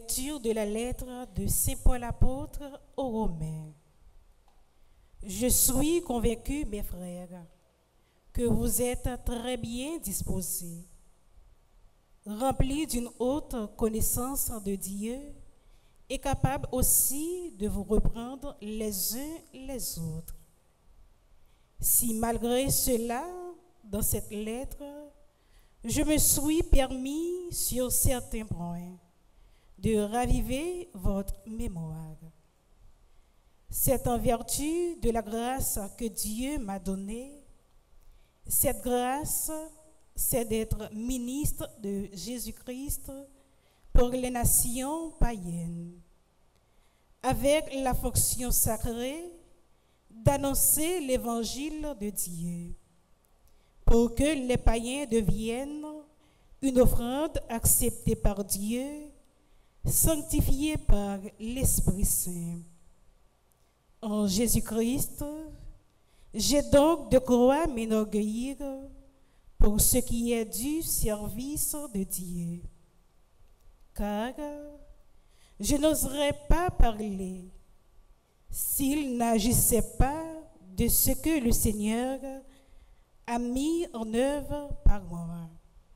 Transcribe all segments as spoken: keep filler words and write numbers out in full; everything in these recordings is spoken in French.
Lecture de la lettre de Saint Paul apôtre aux Romains. Je suis convaincu, mes frères, que vous êtes très bien disposés, remplis d'une haute connaissance de Dieu et capables aussi de vous reprendre les uns les autres. Si malgré cela, dans cette lettre, je me suis permis sur certains points de raviver votre mémoire. C'est en vertu de la grâce que Dieu m'a donnée. Cette grâce, c'est d'être ministre de Jésus-Christ pour les nations païennes, avec la fonction sacrée d'annoncer l'évangile de Dieu, pour que les païens deviennent une offrande acceptée par Dieu, sanctifiée par l'Esprit Saint. En Jésus-Christ, j'ai donc de quoi m'enorgueillir pour ce qui est du service de Dieu. Car je n'oserais pas parler s'il n'agissait pas de ce que le Seigneur a mis en œuvre par moi,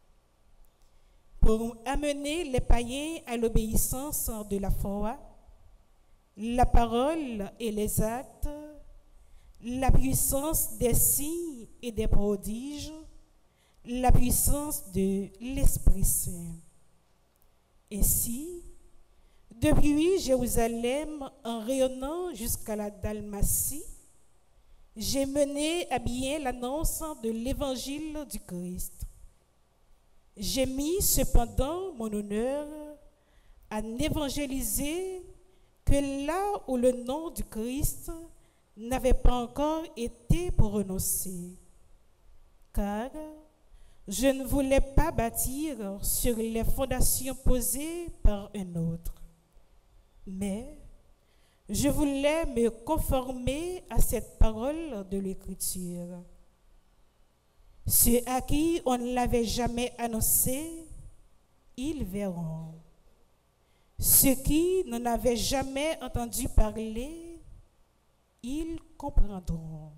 pour amener les païens à l'obéissance de la foi, la parole et les actes, la puissance des signes et des prodiges, la puissance de l'Esprit Saint. Ainsi, depuis Jérusalem, en rayonnant jusqu'à la Dalmatie, j'ai mené à bien l'annonce de l'évangile du Christ. J'ai mis cependant mon honneur à n'évangéliser que là où le nom du Christ n'avait pas encore été prononcé, car je ne voulais pas bâtir sur les fondations posées par un autre, mais je voulais me conformer à cette parole de l'Écriture. Ceux à qui on ne l'avait jamais annoncé, ils verront. Ceux qui n'en avaient jamais entendu parler, ils comprendront.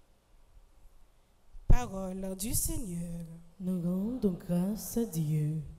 Parole du Seigneur. Nous rendons grâce à Dieu.